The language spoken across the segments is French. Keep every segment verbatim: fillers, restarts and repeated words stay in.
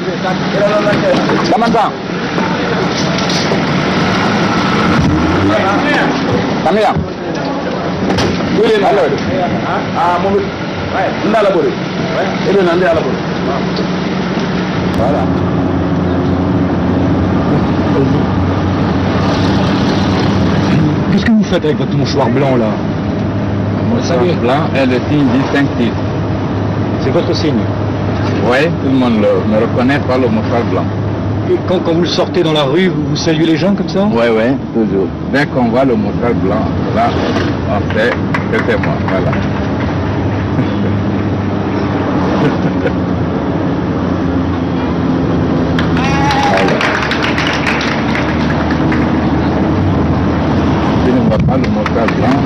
Kaman-san. Kami yang. Halo. Ah, mau. Nda la bori. Ini nanti ala bori. Voilà. Qu'est-ce que vous faites avec votre mouchoir blanc là? Le mouchoir blanc est le signe distinctif. C'est votre signe? Oui, tout le monde le, me reconnaît par le mouchoir blanc. Et quand, quand vous le sortez dans la rue, vous, vous saluez les gens comme ça? Oui, oui, toujours. Dès qu'on voit le mouchoir blanc, là, on sait que c'est moi. Voilà. Si ne vois pas le mouchoir blanc,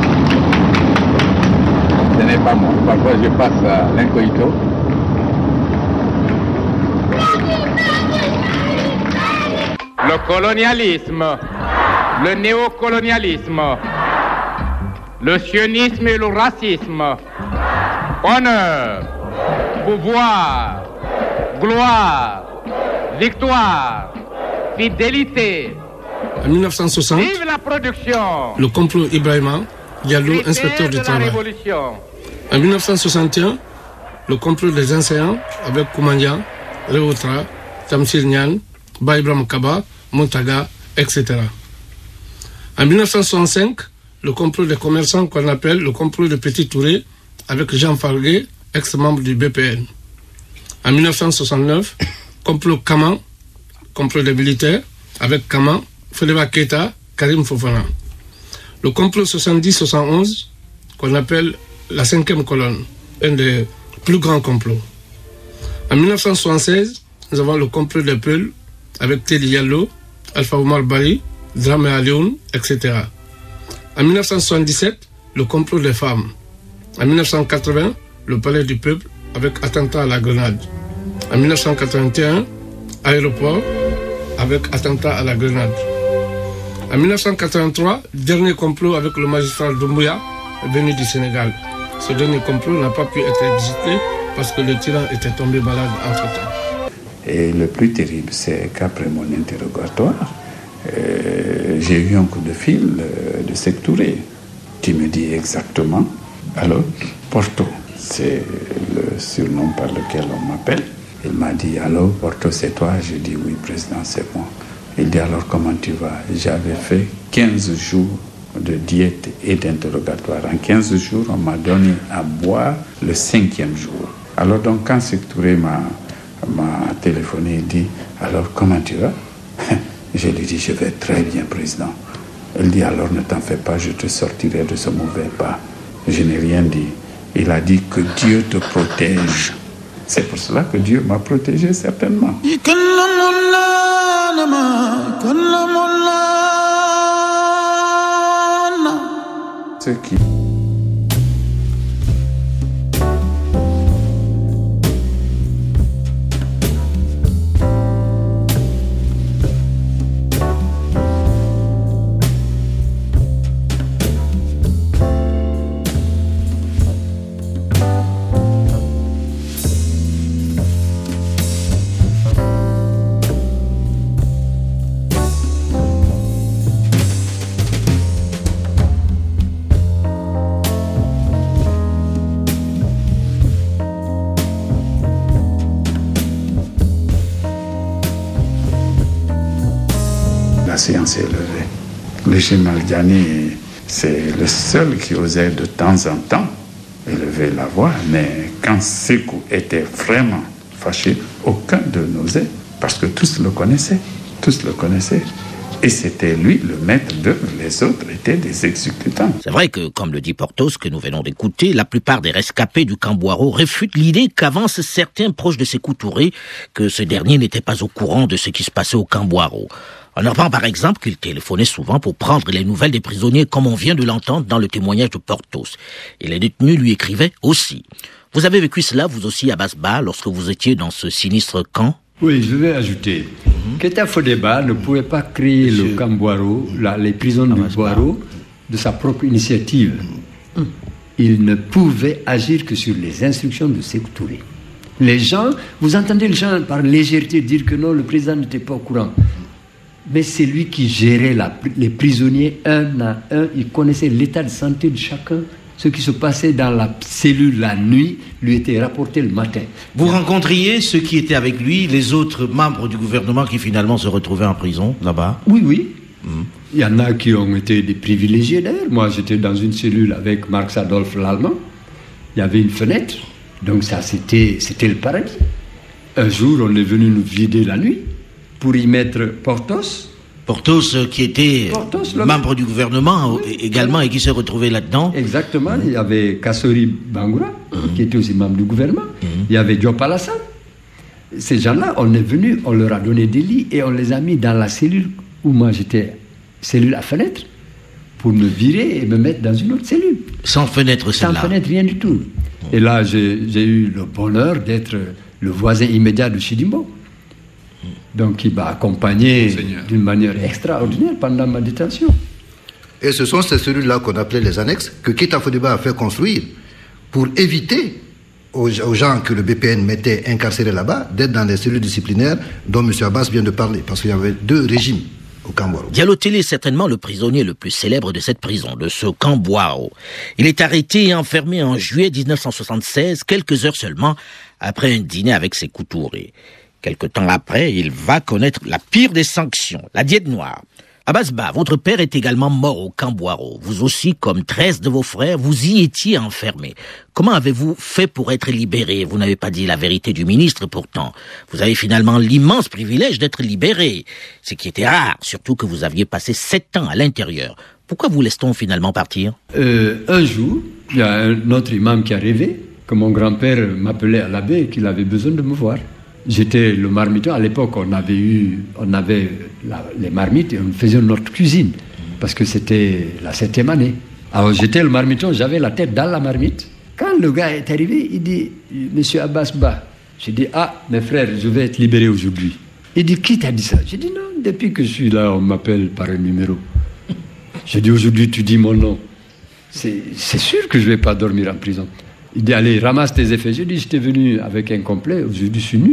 ce n'est pas moi. Parfois, je passe à l'incognito. Le colonialisme, le néocolonialisme, le sionisme et le racisme, honneur, pouvoir, gloire, victoire, fidélité. En mille neuf cent soixante, vive la production, le complot Ibrahima, Diallo, inspecteur du travail. En mille neuf cent soixante et un, le complot des enseignants avec Koumandia, Reoutra, Tamsir Nian, Baïbram Kaba, Montaga, et cetera. En mille neuf cent soixante-cinq, le complot des commerçants qu'on appelle le complot de Petit Touré avec Jean Farguet, ex-membre du B P N. En mille neuf cent soixante-neuf, complot Kaman, complot des militaires avec Kaman, Fedeba Keita, Karim Fofana. Le complot soixante-dix soixante-onze qu'on appelle la cinquième colonne, un des plus grands complots. En mille neuf cent soixante-seize, nous avons le complot des Peuls avec Teddy Diallo, Alpha Omar Bari, Dramé Alioun, et cetera. En mille neuf cent soixante-dix-sept, le complot des femmes. En mille neuf cent quatre-vingts, le palais du peuple avec attentat à la grenade. En mille neuf cent quatre-vingt-un, aéroport avec attentat à la grenade. En mille neuf cent quatre-vingt-trois, dernier complot avec le magistrat Doumbouya venu du Sénégal. Ce dernier complot n'a pas pu être exécuté parce que le tyran était tombé malade entre-temps. Et le plus terrible, c'est qu'après mon interrogatoire, euh, j'ai eu un coup de fil euh, de Sékou Touré qui me dit exactement, alors, Porto, c'est le surnom par lequel on m'appelle. Il m'a dit, alors, Porto, c'est toi? J'ai dit, oui, président, c'est moi. Il dit, alors, comment tu vas? J'avais fait quinze jours de diète et d'interrogatoire. En quinze jours, on m'a donné à boire le cinquième jour. Alors, donc, quand Sékou Touré m'a m'a téléphoné, il dit, alors comment tu vas? Je lui dis, je vais très bien, président. Il dit, alors ne t'en fais pas, je te sortirai de ce mauvais pas. Je n'ai rien dit. Il a dit que Dieu te protège. C'est pour cela que Dieu m'a protégé, certainement. Ce qui... La séance est levée. Le général Diani, c'est le seul qui osait de temps en temps élever la voix, mais quand Sékou était vraiment fâché, aucun de n'osait, parce que tous le connaissaient, tous le connaissaient. Et c'était lui le maître d'œuvre, les autres étaient des exécutants. C'est vrai que, comme le dit Portos, que nous venons d'écouter, la plupart des rescapés du camp Boiro réfutent l'idée qu'avancent certains proches de Sékou Touré que ce dernier n'était pas au courant de ce qui se passait au camp Boiro. On apprend par exemple qu'il téléphonait souvent pour prendre les nouvelles des prisonniers, comme on vient de l'entendre dans le témoignage de Portos. Et les détenus lui écrivaient aussi. Vous avez vécu cela, vous aussi, à Basba, lorsque vous étiez dans ce sinistre camp? Oui, je vais ajouter. Mm-hmm. Keita Fodeba ne pouvait pas créer Monsieur. le camp Boiro, la, les prisons ah, du Boiro, de sa propre initiative. Mm. Il ne pouvait agir que sur les instructions de Sékou Touré. Les gens, vous entendez les gens par légèreté dire que non, le président n'était pas au courant. Mais c'est lui qui gérait la, les prisonniers un à un. Il connaissait l'état de santé de chacun. Ce qui se passait dans la cellule la nuit lui était rapporté le matin. Vous rencontriez ceux qui étaient avec lui, les autres membres du gouvernement qui finalement se retrouvaient en prison, là-bas? Oui, oui. Mmh. Il y en a qui ont été des privilégiés d'ailleurs. Moi, j'étais dans une cellule avec Marx Adolphe l'Allemand. Il y avait une fenêtre. Donc ça, c'était, c'était le paradis. Un jour, on est venu nous vider la nuit pour y mettre Porthos. Porthos qui était Porthos, membre du gouvernement oui, également oui. Et qui s'est retrouvé là-dedans. Exactement. Il y avait Kassori Bangoura, mmh. qui était aussi membre du gouvernement. Mmh. Il y avait Diop Alassane. Ces gens-là, on est venu, on leur a donné des lits et on les a mis dans la cellule où moi j'étais, cellule à fenêtre, pour me virer et me mettre dans une autre cellule. Sans fenêtre, Sans celle-là. fenêtre, rien du tout. Et là, j'ai, j'ai eu le bonheur d'être le voisin immédiat de Chidimbo. Donc, il m'a accompagné Seigneur. d'une manière extraordinaire pendant ma détention. Et ce sont ces cellules-là qu'on appelait les annexes que Keita Fodeba a fait construire pour éviter aux, aux gens que le B P N mettait incarcérés là-bas d'être dans les cellules disciplinaires dont M. Abbas vient de parler, parce qu'il y avait deux régimes au Camp-Boiro. Diallo Télé est certainement le prisonnier le plus célèbre de cette prison, de ce Camp-Boiro. Il est arrêté et enfermé en juillet dix-neuf cent soixante-seize, quelques heures seulement après un dîner avec ses coutourés. Quelque temps après, il va connaître la pire des sanctions, la diète noire. Abbas Ba, votre père est également mort au Camp-Boiro. Vous aussi, comme treize de vos frères, vous y étiez enfermés. Comment avez-vous fait pour être libéré? Vous n'avez pas dit la vérité du ministre, pourtant. Vous avez finalement l'immense privilège d'être libéré, ce qui était rare, surtout que vous aviez passé sept ans à l'intérieur. Pourquoi vous laisse-t-on finalement partir? euh, Un jour, il y a un autre imam qui est arrivé, que mon grand-père m'appelait à l'abbé et qu'il avait besoin de me voir. J'étais le marmiton. À l'époque, on avait eu, on avait la, les marmites et on faisait notre cuisine parce que c'était la septième année. Alors j'étais le marmiton, j'avais la tête dans la marmite. Quand le gars est arrivé, il dit « Monsieur Abbas Ba », j'ai dit « Ah, mes frères, je vais être libéré aujourd'hui ». Il dit « Qui t'a dit ça ?» J'ai dit « Non, depuis que je suis là, on m'appelle par un numéro. » J'ai dit « Aujourd'hui, tu dis mon nom. C'est, c'est sûr que je ne vais pas dormir en prison. » Il dit « Allez, ramasse tes effets. » J'ai dit « J'étais venu avec un complet, aujourd'hui je suis nu. »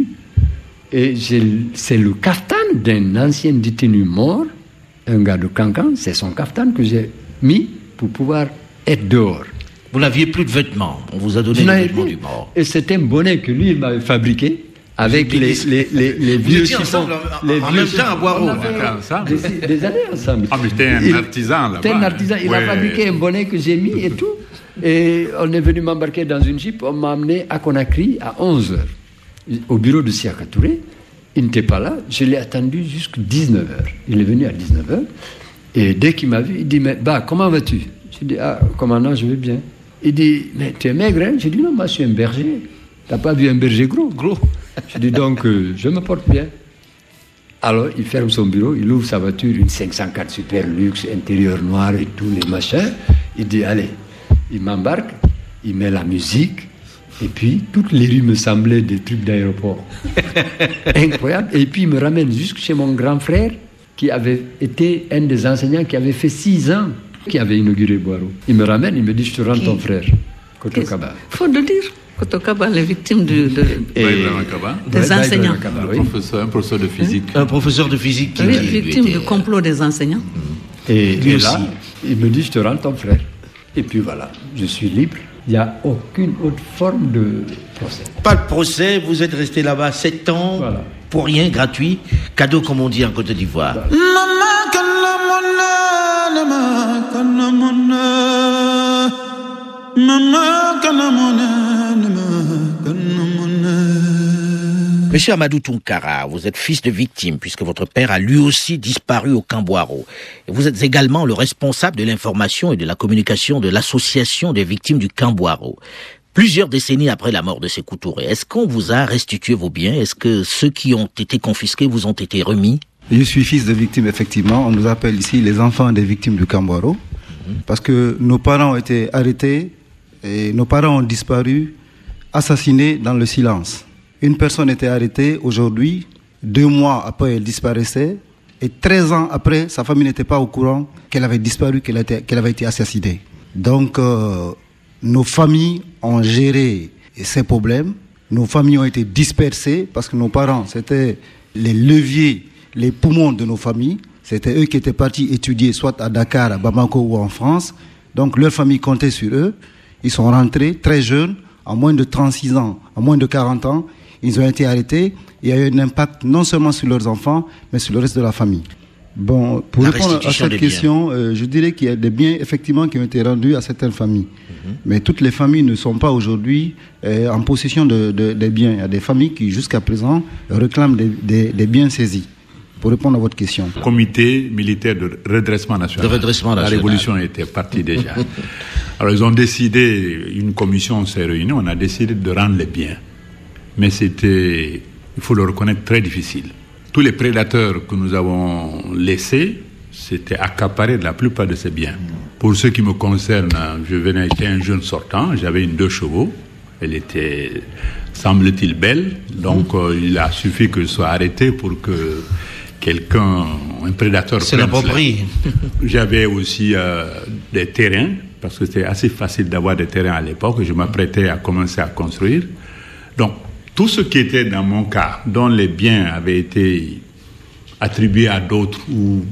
Et j'ai, c'est le kaftan d'un ancien détenu mort, un gars de Cancan, c'est son kaftan que j'ai mis pour pouvoir être dehors. Vous n'aviez plus de vêtements, on vous a donné les vêtements du mort. Et c'était un bonnet que lui, il m'avait fabriqué avec les, les, les, les vieux chiffons. En, les en vieux même temps à Boiro. Des, des années ensemble. Ah, mais c'était un il, artisan là-bas. C'était un artisan, il ouais. a fabriqué un bonnet que j'ai mis et tout. Et on est venu m'embarquer dans une jeep, on m'a amené à Conakry à onze heures. Au bureau de Siaka Touré, il n'était pas là, je l'ai attendu jusqu'à dix-neuf heures. Il est venu à dix-neuf heures, et dès qu'il m'a vu, il dit « Mais bah, comment vas-tu ?» J'ai dit « Ah, commandant, je vais bien. » Il dit « Mais tu es maigre, hein ?» J'ai dit « Non, moi je suis un berger. Tu n'as pas vu un berger gros, gros. » J'ai dit « Donc, euh, je me porte bien. » Alors, il ferme son bureau, il ouvre sa voiture, une cinq cent quatre super luxe, intérieur noir et tous les machins. Il dit « Allez !» Il m'embarque, il met la musique, et puis toutes les rues me semblaient des trucs d'aéroport. Incroyable. Et puis il me ramène jusque chez mon grand frère, qui avait été un des enseignants qui avait fait six ans, qui avait inauguré Boiro. Il me ramène, il me dit, je te rends ton frère, Koto Kaba. Il faut le dire, Koto Kaba, les victimes de, de, et, des ouais, enseignants. Kaba, oui. un, professeur, un professeur de physique. Un professeur de physique qui oui, était victime du complot des enseignants. Et, et là, il me dit, je te rends ton frère. Et puis voilà, je suis libre. Il n'y a aucune autre forme de procès. Pas de procès, vous êtes resté là-bas sept ans, voilà. Pour rien, gratuit. Cadeau, comme on dit en Côte d'Ivoire. Voilà. Monsieur Amadou Tounkara, vous êtes fils de victime puisque votre père a lui aussi disparu au Camp-Boiro. Et vous êtes également le responsable de l'information et de la communication de l'association des victimes du Camp-Boiro. Plusieurs décennies après la mort de Sékou Touré, est-ce qu'on vous a restitué vos biens? Est-ce que ceux qui ont été confisqués vous ont été remis? Je suis fils de victime, effectivement. On nous appelle ici les enfants des victimes du Camp-Boiro. Mmh. Parce que nos parents ont été arrêtés et nos parents ont disparu, assassinés dans le silence. Une personne était arrêtée aujourd'hui, deux mois après elle disparaissait, et treize ans après, sa famille n'était pas au courant qu'elle avait disparu, qu'elle, était, qu'elle avait été assassinée. Donc, euh, nos familles ont géré ces problèmes. Nos familles ont été dispersées parce que nos parents, c'était les leviers, les poumons de nos familles. C'était eux qui étaient partis étudier soit à Dakar, à Bamako ou en France. Donc leur famille comptait sur eux. Ils sont rentrés très jeunes, à moins de trente-six ans, à moins de quarante ans. Ils ont été arrêtés. Il y a eu un impact non seulement sur leurs enfants, mais sur le reste de la famille. Bon, pour la répondre à cette question, euh, je dirais qu'il y a des biens effectivement qui ont été rendus à certaines familles. Mm-hmm. Mais toutes les familles ne sont pas aujourd'hui euh, en possession de, de, des biens. Il y a des familles qui jusqu'à présent réclament des, des, des biens saisis. Pour répondre à votre question. Comité militaire de redressement national. De redressement national. La révolution était partie déjà. Alors ils ont décidé, une commission s'est réunie, on a décidé de rendre les biens. Mais c'était, il faut le reconnaître, très difficile. Tous les prédateurs que nous avons laissés, c'était accaparé de la plupart de ces biens. Pour ce qui me concerne, je venais, j'étais un jeune sortant, j'avais une deux chevaux. Elle était, semble-t-il, belle. Donc, euh, il a suffi que je sois arrêté pour que quelqu'un, un prédateur... C'est l'approprie. J'avais aussi euh, des terrains, parce que c'était assez facile d'avoir des terrains à l'époque. Je m'apprêtais à commencer à construire. Donc, tout ce qui était dans mon cas, dont les biens avaient été attribués à d'autres ou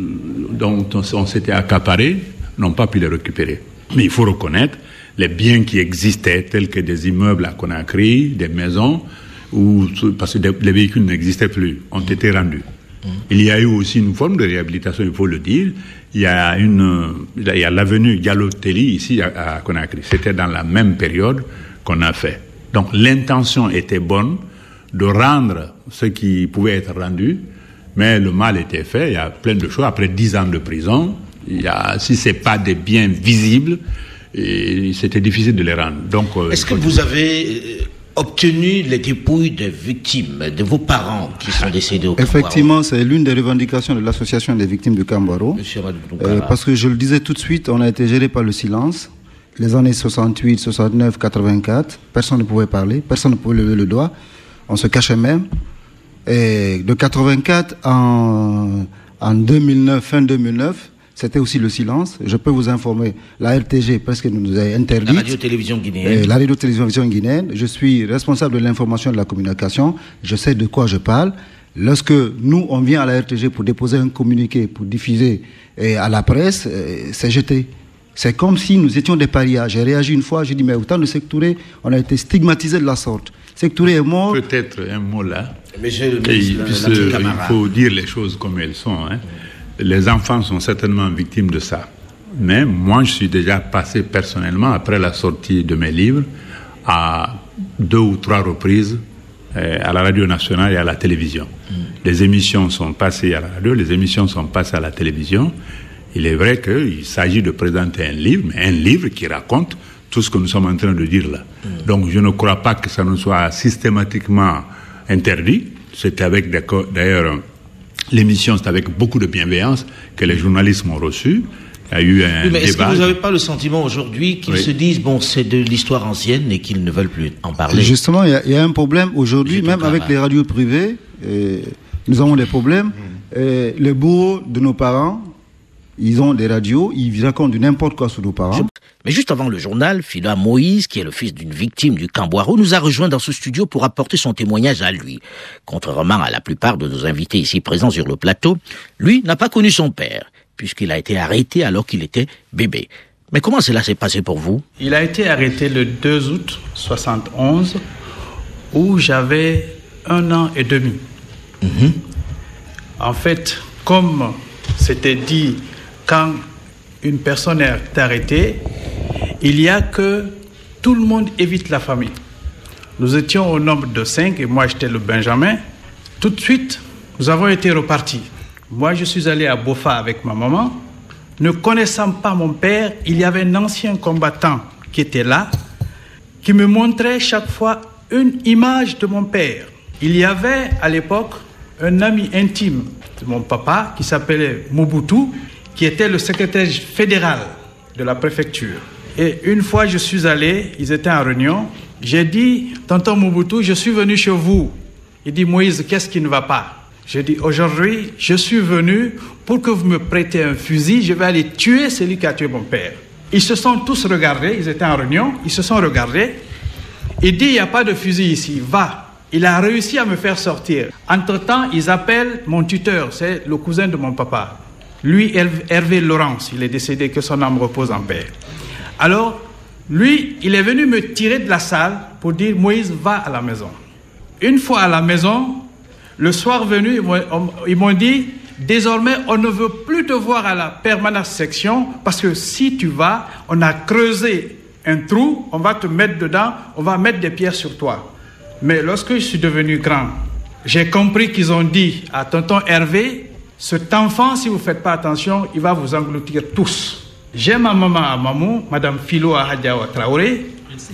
dont on, on s'était accaparé, n'ont pas pu les récupérer. Mais il faut reconnaître, les biens qui existaient, tels que des immeubles à Conakry, des maisons, ou, parce que les véhicules n'existaient plus, ont été rendus. Mmh. Il y a eu aussi une forme de réhabilitation, il faut le dire. Il y a, une, il y a l'avenue Diallo-Telli ici à, à Conakry. C'était dans la même période qu'on a fait. Donc l'intention était bonne de rendre ce qui pouvait être rendu, mais le mal était fait. Il y a plein de choses. Après dix ans de prison, il y a, si ce n'est pas des biens visibles, et c'était difficile de les rendre. Donc, euh, est-ce que vous avez obtenu les dépouilles des victimes, de vos parents qui sont décédés au Kambouaro? Effectivement, c'est l'une des revendications de l'association des victimes du Kambouaro. Euh, parce que je le disais tout de suite, on a été géré par le silence. Les années soixante-huit, soixante-neuf, quatre-vingt-quatre, personne ne pouvait parler, personne ne pouvait lever le doigt. On se cachait même. Et de quatre-vingt-quatre en, en deux mille neuf, fin deux mille neuf, c'était aussi le silence. Je peux vous informer, la R T G presque nous a interdit. La radio-télévision guinéenne. La radio-télévision guinéenne. Je suis responsable de l'information et de la communication. Je sais de quoi je parle. Lorsque nous, on vient à la R T G pour déposer un communiqué, pour diffuser et à la presse, c'est jeté. C'est comme si nous étions des parias. J'ai réagi une fois, j'ai dit, mais autant de Sékou Touré, on a été stigmatisés de la sorte. Sékou Touré est mort. Peut-être un mot là. Mais j'ai le Et, la, la il faut dire les choses comme elles sont. Hein. Les enfants sont certainement victimes de ça. Mais moi, je suis déjà passé personnellement, après la sortie de mes livres, à deux ou trois reprises euh, à la radio nationale et à la télévision. Mm. Les émissions sont passées à la radio, les émissions sont passées à la télévision. Il est vrai qu'il s'agit de présenter un livre, mais un livre qui raconte tout ce que nous sommes en train de dire là. Mm. Donc je ne crois pas que ça nous soit systématiquement interdit. C'est avec, d'ailleurs, l'émission, c'est avec beaucoup de bienveillance que les journalistes m'ont reçu. Il y a eu un oui, mais est-ce débat. que vous n'avez pas le sentiment aujourd'hui qu'ils oui. se disent, bon, c'est de l'histoire ancienne et qu'ils ne veulent plus en parler? Justement, il y, y a un problème aujourd'hui, même avec les radios privées, et nous avons des problèmes. Mm. Et les bourreaux de nos parents, ils ont des radios, ils racontent du n'importe quoi sur nos parents. Je... Mais juste avant le journal, Phila Moïse, qui est le fils d'une victime du Kambouaro, nous a rejoint dans ce studio pour apporter son témoignage à lui. Contrairement à la plupart de nos invités ici présents sur le plateau, lui n'a pas connu son père, puisqu'il a été arrêté alors qu'il était bébé. Mais comment cela s'est passé pour vous? Il a été arrêté le deux août soixante et onze, où j'avais un an et demi. Mm-hmm. En fait, comme c'était dit, quand une personne est arrêtée, il y a que tout le monde évite la famille. Nous étions au nombre de cinq et moi j'étais le Benjamin. Tout de suite, nous avons été repartis. Moi, je suis allé à Bofa avec ma maman. Ne connaissant pas mon père, il y avait un ancien combattant qui était là, qui me montrait chaque fois une image de mon père. Il y avait à l'époque un ami intime de mon papa qui s'appelait Mobutu, qui était le secrétaire fédéral de la préfecture. Et une fois, je suis allé, ils étaient en réunion, j'ai dit, tonton Mobutu, je suis venu chez vous. Il dit, Moïse, qu'est-ce qui ne va pas? J'ai dit, aujourd'hui, je suis venu pour que vous me prêtez un fusil, je vais aller tuer celui qui a tué mon père. Ils se sont tous regardés, ils étaient en réunion, ils se sont regardés, Il dit, il n'y a pas de fusil ici, va. Il a réussi à me faire sortir. Entre-temps, ils appellent mon tuteur, c'est le cousin de mon papa. Lui, Hervé Laurence, il est décédé, que son âme repose en paix. Alors, lui, il est venu me tirer de la salle pour dire, Moïse, va à la maison. Une fois à la maison, le soir venu, ils m'ont dit, désormais, on ne veut plus te voir à la permanence section parce que si tu vas, on a creusé un trou, on va te mettre dedans, on va mettre des pierres sur toi. Mais lorsque je suis devenu grand, j'ai compris qu'ils ont dit à tonton Hervé, cet enfant, si vous ne faites pas attention, il va vous engloutir tous. J'ai ma maman à Mamou, Madame Philo Ahadiawa Traoré.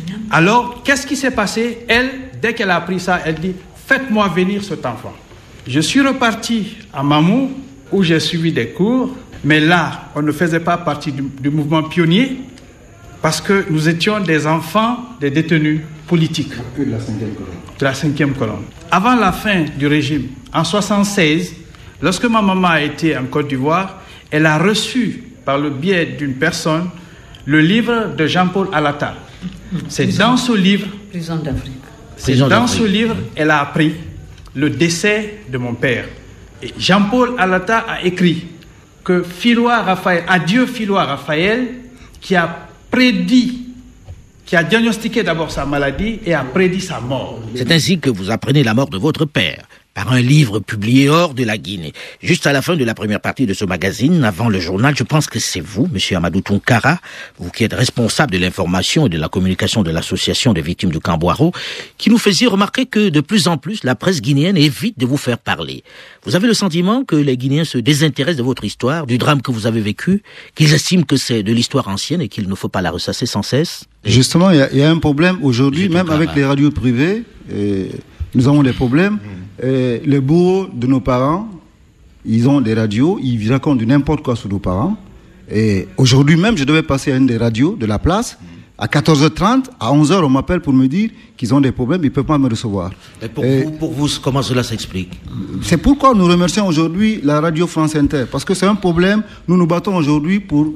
Alors, qu'est-ce qui s'est passé? Elle, dès qu'elle a appris ça, elle dit, faites-moi venir cet enfant. Je suis reparti à Mamou, où j'ai suivi des cours, mais là, on ne faisait pas partie du, du mouvement pionnier, parce que nous étions des enfants des détenus politiques. De la cinquième colonne. De la cinquième colonne. Avant la fin du régime, en soixante-seize, lorsque ma maman a été en Côte d'Ivoire, elle a reçu, par le biais d'une personne, le livre de Jean-Paul Alata. C'est dans ce livre... Prison d'Afrique. C'est dans ce livre, elle a appris le décès de mon père. Et Jean-Paul Alata a écrit que Philois Raphaël, adieu Philois Raphaël, qui a prédit, qui a diagnostiqué d'abord sa maladie et a prédit sa mort. C'est ainsi que vous apprenez la mort de votre père, par un livre publié hors de la Guinée. Juste à la fin de la première partie de ce magazine, avant le journal, je pense que c'est vous, monsieur Amadou Tounkara, vous qui êtes responsable de l'information et de la communication de l'association des victimes du Camp-Boiro, qui nous faisiez remarquer que de plus en plus, la presse guinéenne évite de vous faire parler. Vous avez le sentiment que les Guinéens se désintéressent de votre histoire, du drame que vous avez vécu, qu'ils estiment que c'est de l'histoire ancienne et qu'il ne faut pas la ressasser sans cesse? Justement, il y, y a un problème aujourd'hui, même avec les radios privées, et nous avons des problèmes. Et les bourreaux de nos parents, ils ont des radios, ils racontent du n'importe quoi sur nos parents. Et aujourd'hui même, je devais passer à une des radios de la place. À quatorze heures trente, à onze heures, on m'appelle pour me dire qu'ils ont des problèmes, ils ne peuvent pas me recevoir. Et pour, et vous, pour vous, comment cela s'explique? C'est pourquoi nous remercions aujourd'hui la radio France Inter. Parce que c'est un problème, nous nous battons aujourd'hui pour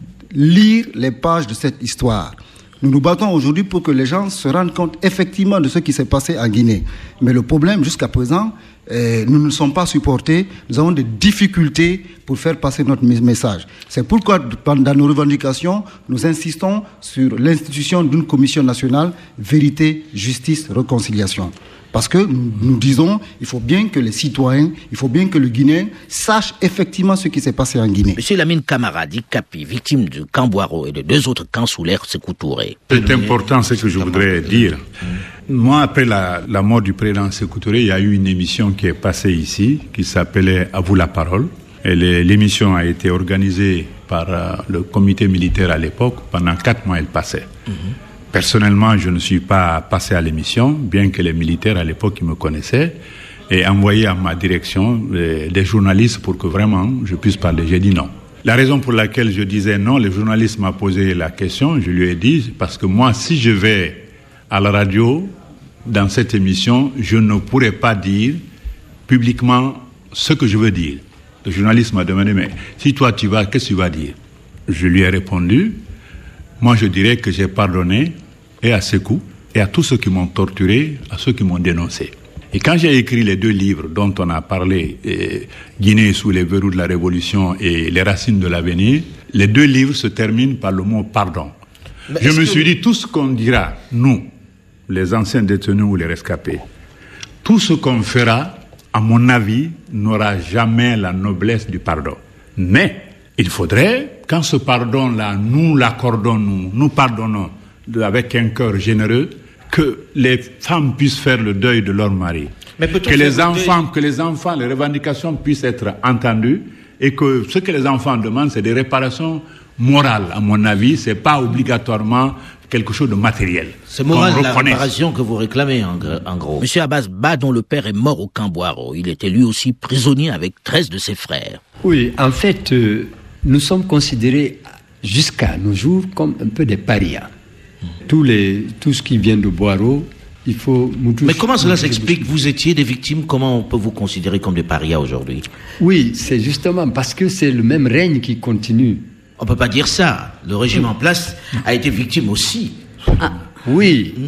lire les pages de cette histoire. Nous nous battons aujourd'hui pour que les gens se rendent compte effectivement de ce qui s'est passé en Guinée. Mais le problème, jusqu'à présent, euh, nous ne sommes pas supportés. Nous avons des difficultés pour faire passer notre message. C'est pourquoi, dans nos revendications, nous insistons sur l'institution d'une commission nationale vérité, justice, réconciliation. Parce que nous, nous disons, il faut bien que les citoyens, il faut bien que le Guinéen sache effectivement ce qui s'est passé en Guinée. Monsieur Lamine Camara, dit Capi, victime du camp Boiro et de deux autres camps sous l'ère Sékou Touré. C'est important ce que je voudrais dire. Moi, après la, la mort du président Sékou Touré, il y a eu une émission qui est passée ici, qui s'appelait « À vous la parole ». Et l'émission a été organisée par euh, le comité militaire à l'époque. Pendant quatre mois, elle passait. Mm-hmm. Personnellement, je ne suis pas passé à l'émission, bien que les militaires à l'époque me connaissaient, et envoyé à ma direction les, des journalistes pour que vraiment je puisse parler. J'ai dit non. La raison pour laquelle je disais non, le journaliste m'a posé la question, je lui ai dit, parce que moi, si je vais à la radio, dans cette émission, je ne pourrais pas dire publiquement ce que je veux dire. Le journaliste m'a demandé, mais si toi tu vas, qu'est-ce que tu vas dire? Je lui ai répondu, moi, je dirais que j'ai pardonné et à Sékou et à tous ceux qui m'ont torturé, à ceux qui m'ont dénoncé. Et quand j'ai écrit les deux livres dont on a parlé, eh, Guinée sous les verrous de la Révolution et Les racines de l'avenir, les deux livres se terminent par le mot pardon. Mais je me suis dit, tout ce qu'on dira, nous, les anciens détenus ou les rescapés, tout ce qu'on fera, à mon avis, n'aura jamais la noblesse du pardon. Mais il faudrait, quand ce pardon-là, nous l'accordons, nous, nous pardonnons de, avec un cœur généreux, que les femmes puissent faire le deuil de leur mari. Mais que les enfants, que les enfants, les revendications puissent être entendues et que ce que les enfants demandent, c'est des réparations morales. À mon avis, c'est pas obligatoirement quelque chose de matériel. C'est moral la réparation que vous réclamez, en, en gros. Monsieur Abbas Ba, dont le père est mort au camp Boiro, il était lui aussi prisonnier avec treize de ses frères. Oui, en fait, euh, nous sommes considérés jusqu'à nos jours comme un peu des parias. Mmh. Tous les, tout ce qui vient de Boiro, il faut... Tous, Mais comment cela s'explique? Vous étiez des victimes, comment on peut vous considérer comme des parias aujourd'hui? Oui, c'est justement parce que c'est le même règne qui continue. On ne peut pas dire ça. Le régime en place a été victime aussi. Ah. Oui.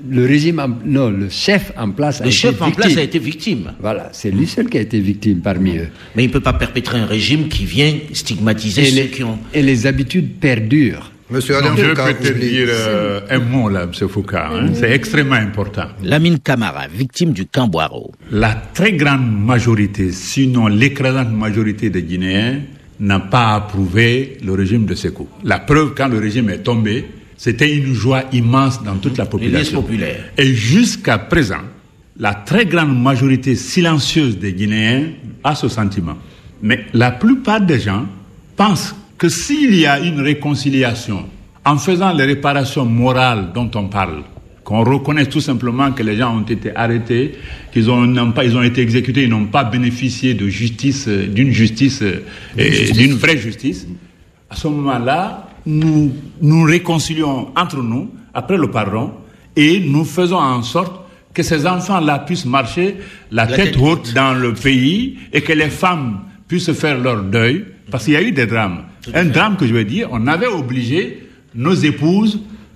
le régime, en, non, le chef en place a le été chef victime. en place a été victime. Voilà, c'est lui seul qui a été victime parmi eux. Mais il ne peut pas perpétrer un régime qui vient stigmatiser et ceux les, qui ont... Et les habitudes perdurent. Monsieur Adam, je vais Foucault, peut-être dire euh, un mot là, M. Foucault. Hein, c'est extrêmement important. Lamine Camara, victime du Camboiro. La très grande majorité, sinon l'écrasante majorité des Guinéens, n'a pas approuvé le régime de Sékou. La preuve, quand le régime est tombé, c'était une joie immense dans toute la population. Populaire. Et jusqu'à présent, la très grande majorité silencieuse des Guinéens a ce sentiment. Mais la plupart des gens pensent que s'il y a une réconciliation, en faisant les réparations morales dont on parle, qu'on reconnaisse tout simplement que les gens ont été arrêtés, qu'ils ont, n'ont pas, ils ont été exécutés, ils n'ont pas bénéficié de justice, d'une justice, et d'une vraie justice, à ce moment-là, nous nous réconcilions entre nous, après le pardon, et nous faisons en sorte que ces enfants-là puissent marcher la, la tête, tête haute, haute dans le pays, et que les femmes puissent faire leur deuil, parce qu'il y a eu des drames. Un drame que je veux dire, on avait obligé nos épouses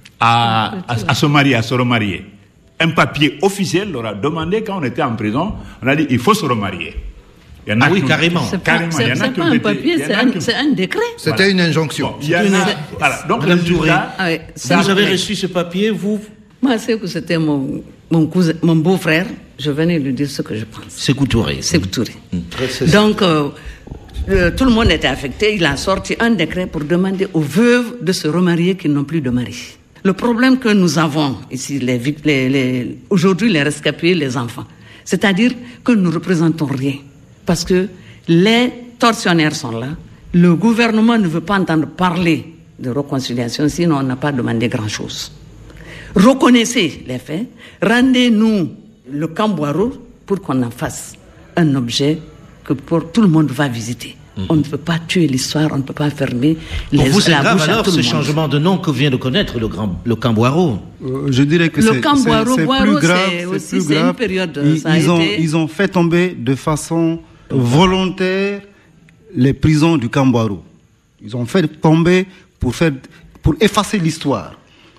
à, à, à se marier, à se remarier. Un papier officiel leur a demandé, quand on était en prison, on a dit il faut se remarier. Il y en a ah oui, carrément. C'est pas, carrément. C'est, il y en a c'est qui pas ont un été, papier, c'est un, c'est un décret. C'était voilà. une injonction. Bon, il y en a, voilà. Donc, Madame Touré, ah oui, vous avez reçu ce papier, vous? Moi, c'est que c'était mon, mon cousin, mon beau-frère. Je venais lui dire ce que je pense. Sékou Touré. Sékou Touré. Mmh. Donc, euh, euh, tout le monde était affecté. Il a sorti un décret pour demander aux veuves de se remarier qui n'ont plus de mari. Le problème que nous avons ici, les, les, les, aujourd'hui, les rescapés, les enfants, c'est-à-dire que nous ne représentons rien. Parce que les tortionnaires sont là. Le gouvernement ne veut pas entendre parler de réconciliation, sinon on n'a pas demandé grand-chose. Reconnaissez les faits, rendez-nous le Camboiro pour qu'on en fasse un objet que pour tout le monde va visiter. Mmh. On ne peut pas tuer l'histoire, on ne peut pas fermer les Pour vous, c'est la grave bouche à alors tout ce le monde. changement de nom que vient de connaître le, grand, le Camboiro. Euh, je dirais que le c'est, Camboiro, c'est, c'est Boiro, plus grave. C'est aussi, c'est plus c'est grave. une période. Ils, ça a ils, ont, été... ils ont fait tomber de façon volontaire les prisons du Camboiro. Ils ont fait tomber pour, faire, pour effacer l'histoire.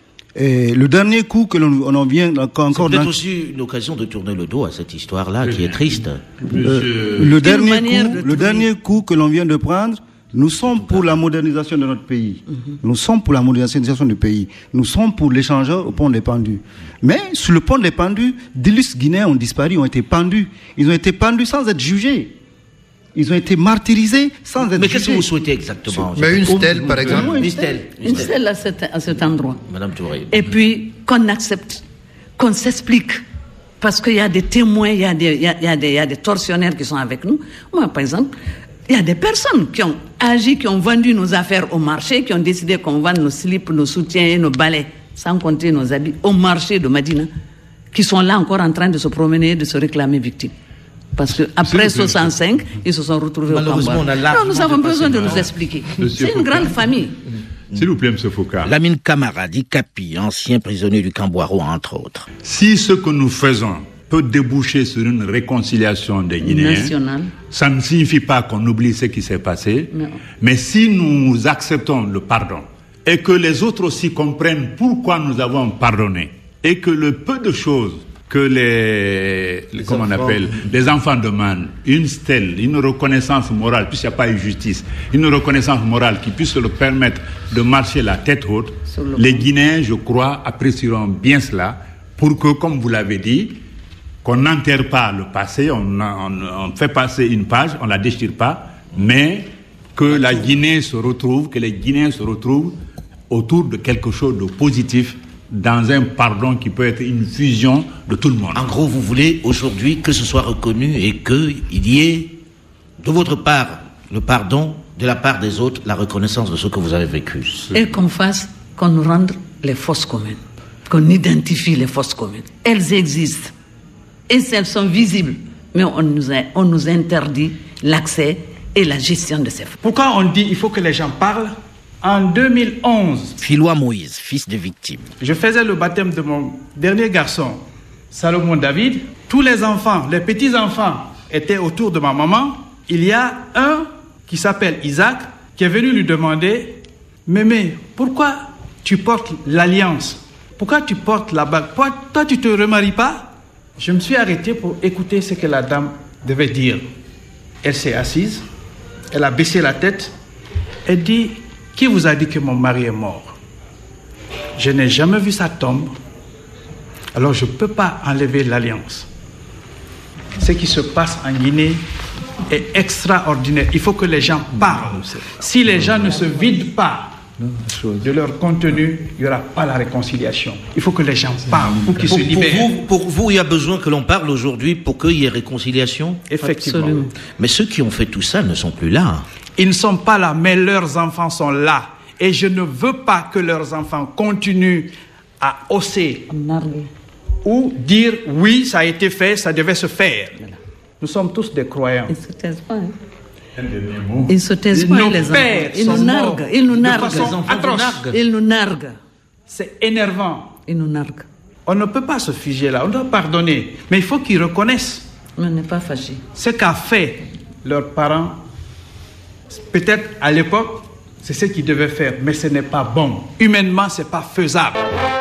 Et le dernier coup que l'on on en vient encore... C'est peut-être dans... aussi l'occasion de tourner le dos à cette histoire-là qui est triste. Euh, le dernier coup, le dernier coup que l'on vient de prendre, nous sommes pour la modernisation de notre pays. Mm-hmm. Nous sommes pour la modernisation du pays. Nous sommes pour l'échangeur au pont des Pendus. Mais sur le pont des Pendus, d'illustres Guinéens ont disparu, ont été pendus. Ils ont été pendus sans être jugés. Ils ont été martyrisés sans être jugés. Mais qu'est-ce que vous souhaitez exactement? Mais une stèle, par exemple. Une stèle, une stèle à cet, à cet endroit. Madame Touré. Et puis, qu'on accepte, qu'on s'explique. Parce qu'il y a des témoins, il y a des, il y a, il y a des, il y a des tortionnaires qui sont avec nous. Moi, par exemple, il y a des personnes qui ont agi, qui ont vendu nos affaires au marché, qui ont décidé qu'on vende nos slips, nos soutiens, nos balais, sans compter nos habits, au marché de Madina, qui sont là encore en train de se promener, de se réclamer victimes. Parce qu'après soixante-cinq, ils se sont retrouvés au Camboiro. Non, nous avons besoin de nous expliquer. C'est une grande famille. S'il vous plaît, M. Foucault. Lamine Camara, dit Capi, ancien prisonnier du Camboiro, entre autres. Si ce que nous faisons peut déboucher sur une réconciliation des Guinéens, nationale, ça ne signifie pas qu'on oublie ce qui s'est passé. Non. Mais si nous acceptons le pardon et que les autres aussi comprennent pourquoi nous avons pardonné et que le peu de choses que les, les comment on appelle, les enfants demandent, une stèle, une reconnaissance morale, puisqu'il n'y a pas eu justice, une reconnaissance morale qui puisse leur permettre de marcher la tête haute, les Guinéens, je crois, apprécieront bien cela, pour que, comme vous l'avez dit, qu'on n'enterre pas le passé, on, on, on fait passer une page, on ne la déchire pas, mais que la Guinée se retrouve, que les Guinéens se retrouvent autour de quelque chose de positif, dans un pardon qui peut être une fusion de tout le monde. En gros, vous voulez aujourd'hui que ce soit reconnu et qu'il y ait, de votre part, le pardon, de la part des autres, la reconnaissance de ce que vous avez vécu. Et qu'on fasse, qu'on nous rende les fosses communes, qu'on identifie les fosses communes. Elles existent et elles sont visibles, mais on nous, a, on nous interdit l'accès et la gestion de ces fosses. Pourquoi on dit qu'il faut que les gens parlent? En deux mille onze, Philois Moïse, fils de victime, je faisais le baptême de mon dernier garçon, Salomon David. Tous les enfants, les petits-enfants étaient autour de ma maman. Il y a un qui s'appelle Isaac qui est venu lui demander « Mémé, pourquoi tu portes l'alliance pourquoi tu portes la bague? Pourquoi toi, tu ne te remaries pas? Je me suis arrêté pour écouter ce que la dame devait dire. Elle s'est assise, elle a baissé la tête, elle dit, qui vous a dit que mon mari est mort? Je n'ai jamais vu sa tombe, alors je ne peux pas enlever l'alliance. Ce qui se passe en Guinée est extraordinaire. Il faut que les gens parlent. Si les gens ne se vident pas de leur contenu, il n'y aura pas la réconciliation. Il faut que les gens parlent pour qu'ils se libèrent. Pour vous, pour vous, il y a besoin que l'on parle aujourd'hui pour qu'il y ait réconciliation? Effectivement. Absolument. Mais ceux qui ont fait tout ça ne sont plus là. Ils ne sont pas là, mais leurs enfants sont là. Et je ne veux pas que leurs enfants continuent à hausser ou dire oui, ça a été fait, ça devait se faire. Nous sommes tous des croyants. Ils ne se taisent pas. Hein. Ils ne se taisent pas, Nos les enfants. pères Ils nous sont narguent. morts Ils nous de narguent. façon atroce. Ils nous narguent. C'est énervant. Ils nous narguent. On ne peut pas se figer là, on doit pardonner. Mais il faut qu'ils reconnaissent On n'est pas fâchés. ce qu'a fait leurs parents. Peut-être à l'époque, c'est ce qu'ils devaient faire, mais ce n'est pas bon. Humainement, ce n'est pas faisable.